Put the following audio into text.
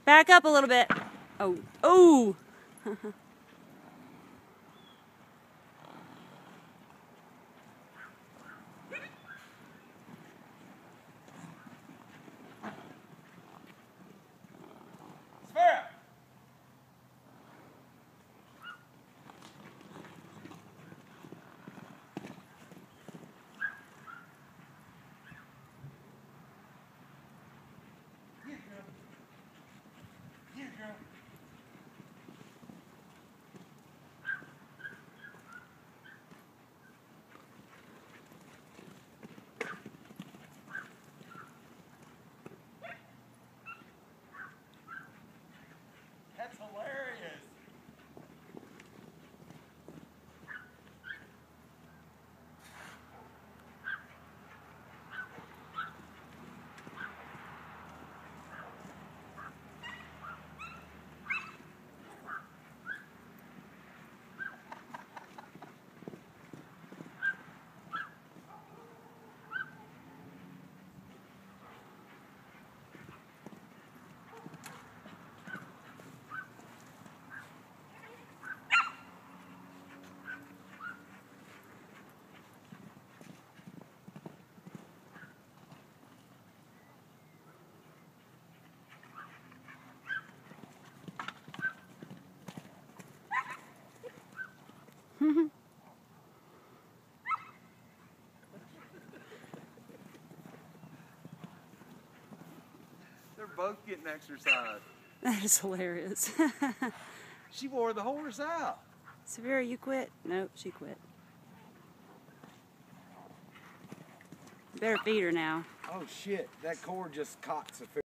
Back up a little bit. Oh, oh! Safira! Here, girl. That's hilarious. They're both getting exercise. That is hilarious. She wore the horse out. Safira, you quit? Nope, she quit. You better feed her now. Oh shit, that cord just caught Safira.